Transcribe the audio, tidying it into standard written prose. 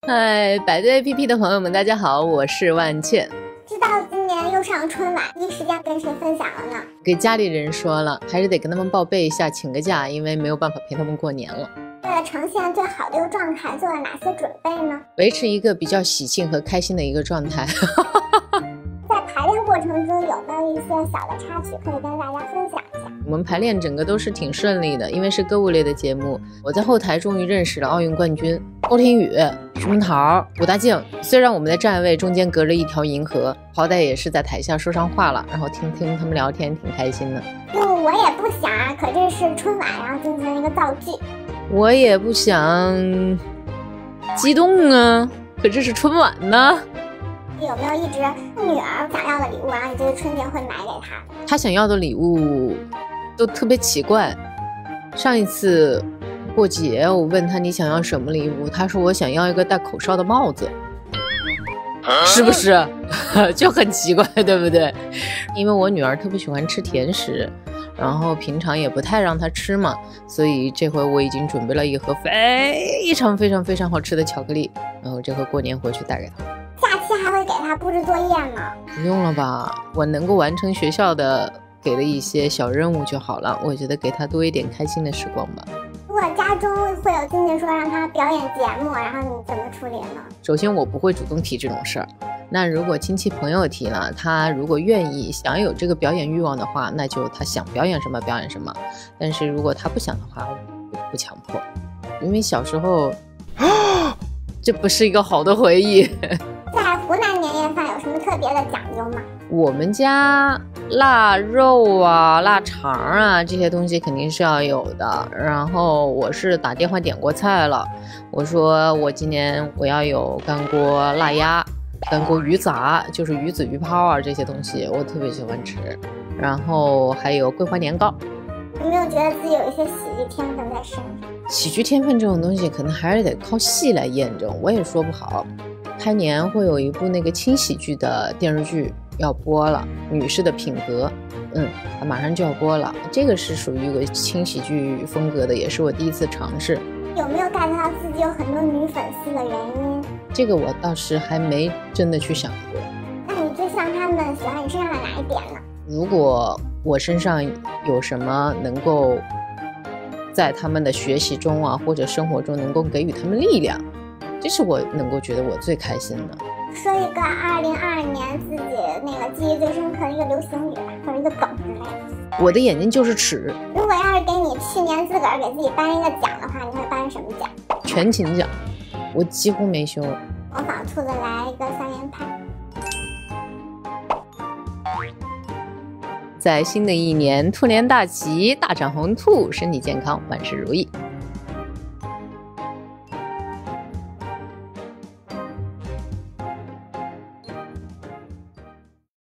嗨，百度 APP 的朋友们，大家好，我是万茜。 知道今年又上春晚，第一时间跟谁分享了呢？ 给家里人说了，还是得跟他们报备一下，请个假，因为没有办法陪他们过年了。 为了呈现最好的一个状态，做了哪些准备呢？ 维持一个比较喜庆和开心的一个状态。 在排练过程中有没有一些小的插曲可以跟大家分享一下？ 我们排练整个都是挺顺利的，因为是歌舞类的节目。我在后台终于认识了奥运冠军高天宇、徐梦桃、武大靖。虽然我们的站位中间隔着一条银河，好歹也是在台下说上话了，然后听听他们聊天，挺开心的。 我也不想啊，可这是春晚，然后进行一个造句。 我也不想激动啊，可这是春晚呢。 有没有一直女儿想要的礼物，然后你这个春节会买给她？ 她想要的礼物都特别奇怪。上一次过节，我问她你想要什么礼物，她说我想要一个戴口哨的帽子，是不是？就很奇怪，对不对？因为我女儿特别喜欢吃甜食，然后平常也不太让她吃嘛，所以这回我已经准备了一盒非常好吃的巧克力，然后这回过年回去带给她。 假期还会给她布置作业吗？ 不用了吧，我能够完成学校的给的一些小任务就好了，我觉得给她多一点开心的时光吧。 如果家中会有亲戚说让她表演节目，然后你怎么处理呢？ 首先我不会主动提这种事儿，那如果亲戚朋友提了，他如果愿意想有这个表演欲望的话，那就他想表演什么表演什么，但是如果他不想的话，我不强迫，因为小时候这不是一个好的回忆。 在湖南年夜饭有什么特别的讲究吗？ 我们家腊肉啊、腊肠啊这些东西肯定是要有的。然后我是打电话点过菜了，我说我今年我要有干锅腊鸭、干锅鱼杂，就是鱼子、鱼泡啊这些东西，我特别喜欢吃。然后还有桂花年糕。 有没有觉得自己有一些喜剧天分在身上？ 喜剧天分这种东西，可能还是得靠戏来验证，我也说不好。开年会有一部那个轻喜剧的电视剧要播了，女士的品格，它马上就要播了。这个是属于一个轻喜剧风格的，也是我第一次尝试。 有没有 get 到自己有很多女粉丝的原因？ 这个我倒是还没真的去想过。 那你最像他们喜欢你身上的哪一点呢？ 如果我身上有什么能够在他们的学习中啊，或者生活中能够给予他们力量，这是我能够觉得我最开心的。 说一个2022年自己那个记忆最深刻的一个流行语吧，或者一个梗之类的。 我的眼睛就是尺。 如果要是给你去年自个儿给自己颁一个奖的话，你会颁什么奖？ 全勤奖，我几乎没休。 模仿兔子来一个3连拍。 在新的一年，兔年大吉，大展宏兔，身体健康，万事如意。